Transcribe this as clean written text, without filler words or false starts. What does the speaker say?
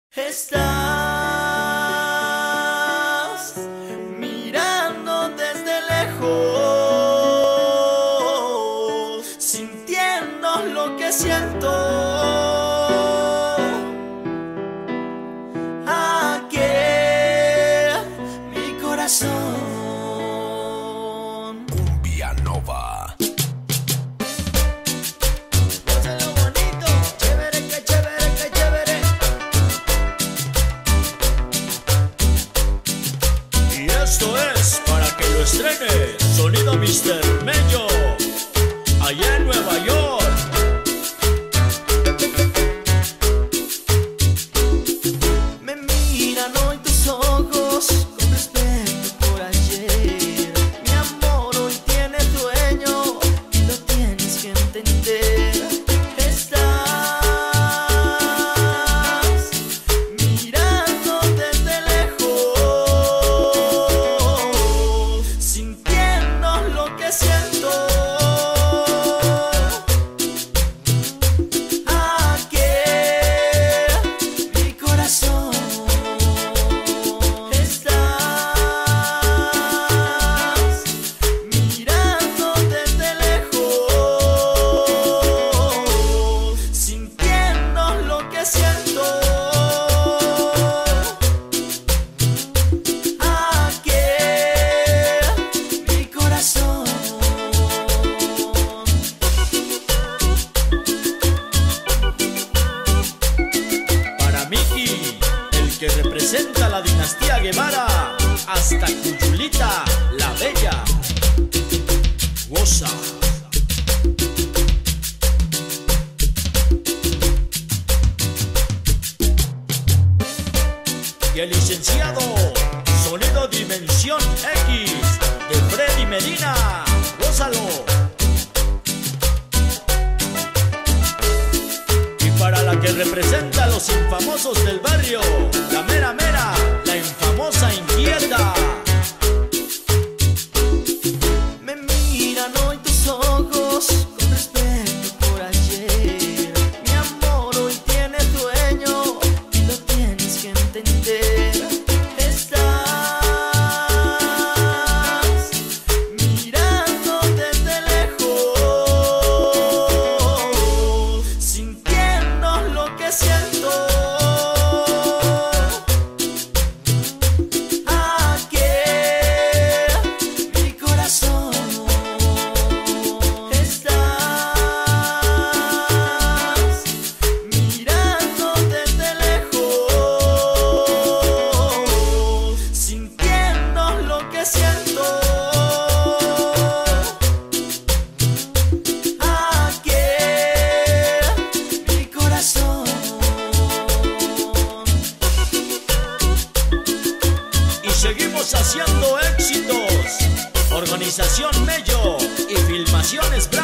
Estás mirando desde lejos, sintiendo lo que siento. Aquí mi corazón. Cumbia Nova. Gózalo bonito, chévere, que chévere, que chévere. Y esto es para que lo estrene Sonido Mr. Mello, allá en Nueva York. Me miran hoy tus ojos con respeto por ayer. Mi amor hoy tiene dueño y lo tienes que entender. Estás mirando desde lejos, sintiendo lo que siento. Aquí mi corazón. Estás mirando desde lejos, sintiendo lo que siento. Aquí mi corazón. Para Miki, el que representa la dinastía Guevara, hasta Cuyulita, la bella. Goza. Y el licenciado Sonido Dimensión X de Freddy Medina. Gózalo. Y para la que representa a los infamosos del barrio, la mera mera, la infamosa inquieta. Me miran hoy tus ojos con respeto por ayer. Mi amor hoy tiene dueño y lo tienes que entender. Estás mirando desde lejos, sintiendo lo que siento. Aquí mi corazón. Estás mirando desde lejos, sintiendo lo que siento. Aquí mi corazón. Y seguimos haciendo éxitos. Organización Mello y Filmaciones